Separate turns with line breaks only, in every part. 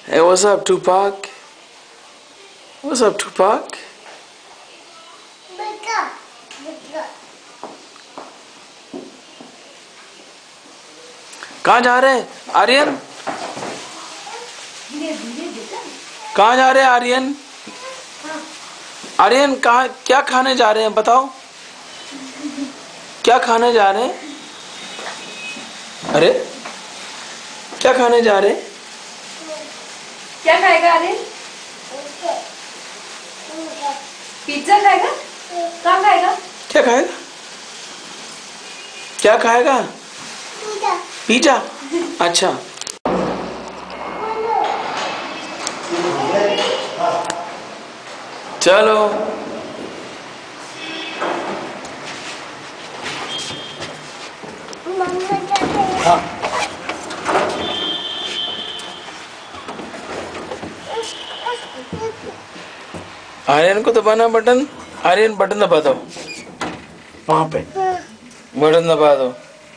Hey, what's up, Tupac? What's up, Tupac? कहाँ जा रहे हैं आर्यन? कहाँ जा रहे हैं आर्यन? आर्यन कहाँ, क्या खाने जा रहे हैं बताओ? क्या खाने जा रहे हैं? अरे क्या खाने जा रहे हैं?
क्या खाएगा आर्यन? पिज्जा खाएगा? कहाँ खाएगा?
क्या खाएगा? क्या खाएगा? पिज्जा। अच्छा, चलो। हाँ। आर्यन को दबाना बटन। आर्यन बटन दबा दो, वहां पे बटन दबा दो।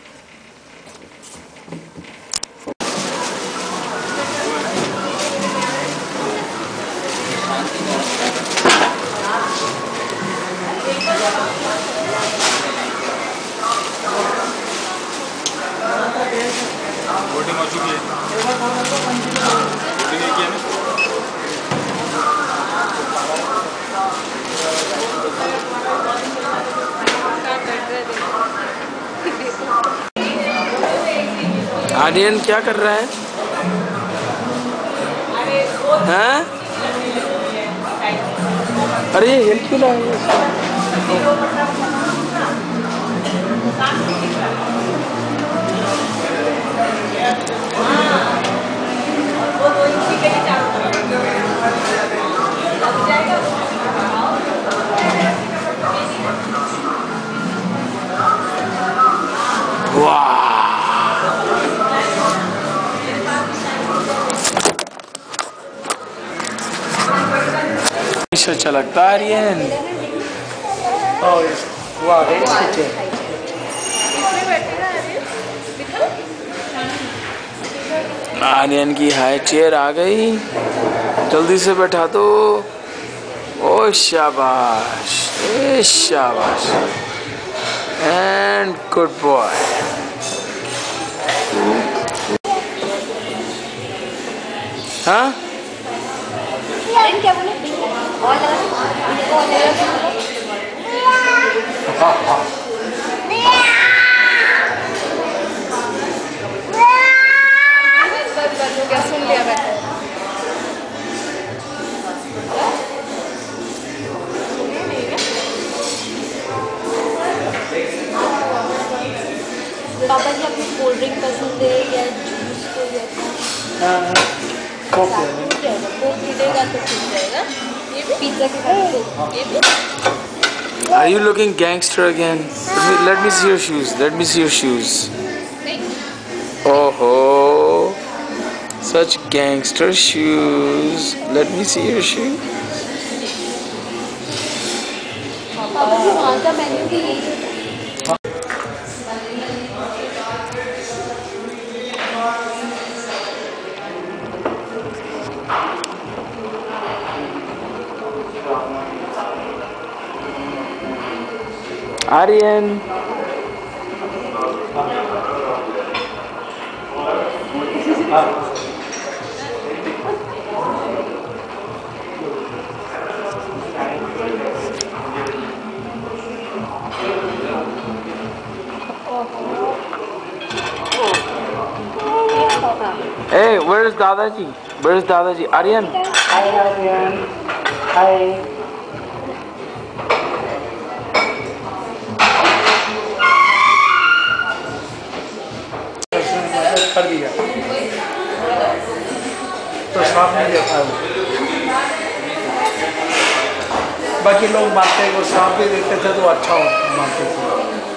बोटिंग हो चुकी है। बोटिंग की है ना?
आर्यन क्या कर रहा है? हाँ? अरे हिल क्यों रहा है? अच्छा लगता है आर्यन। आर्यन की हाई चेयर आ गई, जल्दी से बैठा दो। ओ शाबाश, ए शाबाश, एंड गुड बॉय। हाँ,
क्या बोले? और लगा इनको और लगा क्या सुन लिया मैं? पापा जी अपनी कोल्ड ड्रिंक पसंद है या जूस कोई ऐसा? कोक पीटेगा तो ठीक रहेगा। ये भी पिज्जा के साथ कोक, ये भी।
are you looking gangster again? Let me see your shoes. Let me see your shoes. Oh ho, such gangster shoes. Let me see your shoes.
पापा जी वहाँ का मेन्यू भी यही है।
Aryan. Hey, where's Dadaji? Where's Dadaji? Aryan.
Hi Aryan. Hi. कर दिया तो साफ नहीं देता वो। बाकी लोग मानते हैं वो साफ भी देते थे तो अच्छा मानते थे।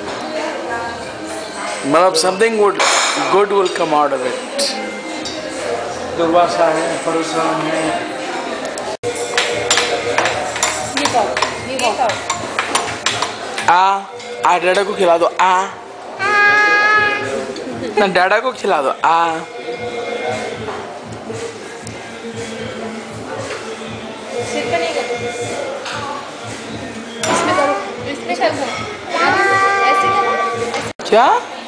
मतलब something good will come out of it.
Durvasa है, परशुराम है।
आ डाडा को खिला दो। आ ना, डाडा को खिला दो। आ क्या?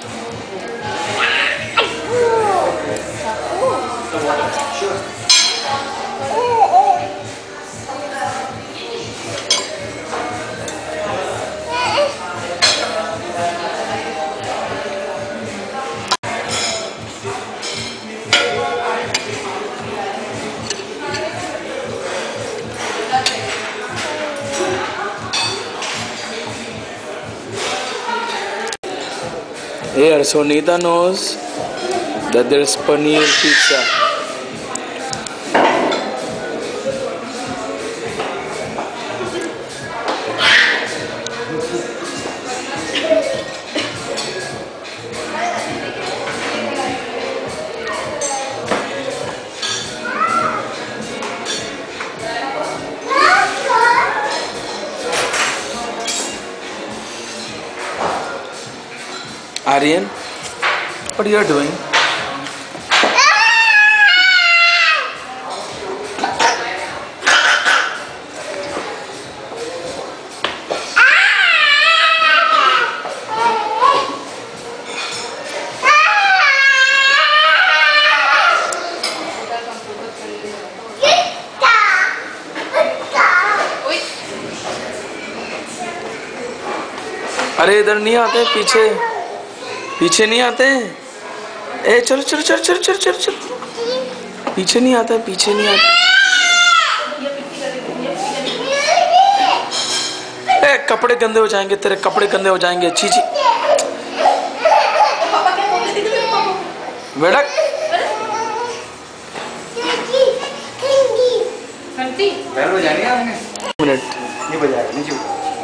Here, so Nita knows that there is paneer pizza. Aryan, what are you doing? अरे इधर नहीं आते, पीछे पीछे नहीं आते। ए चलो चलो चलो चलो चलो चलो चलो, पीछे नहीं आता, पीछे नहीं आता। ए कपड़े गंदे हो जाएंगे, तेरे कपड़े गंदे हो जाएंगे। चीची बेटा मिनट
ये बजाएगा नीचे।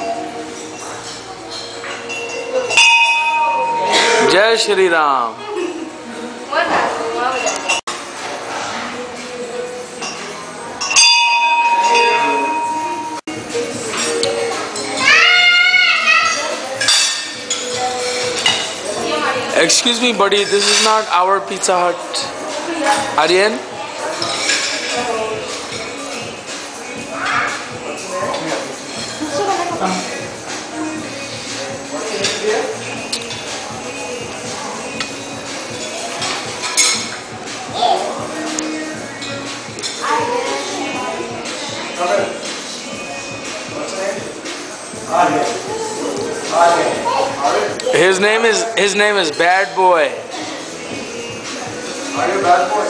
जय Shri Ram. Excuse me, buddy, this is not our Pizza Hut. Aryan? His name is Bad Boy.
Are you bad boy?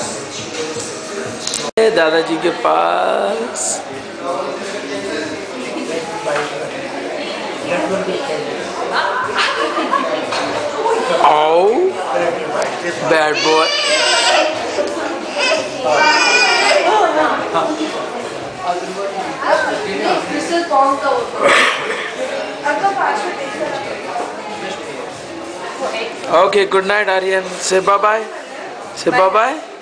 दादाजी के पास। Oh, Bad Boy. Okay, good night, Aryan. Say bye bye. Say bye bye.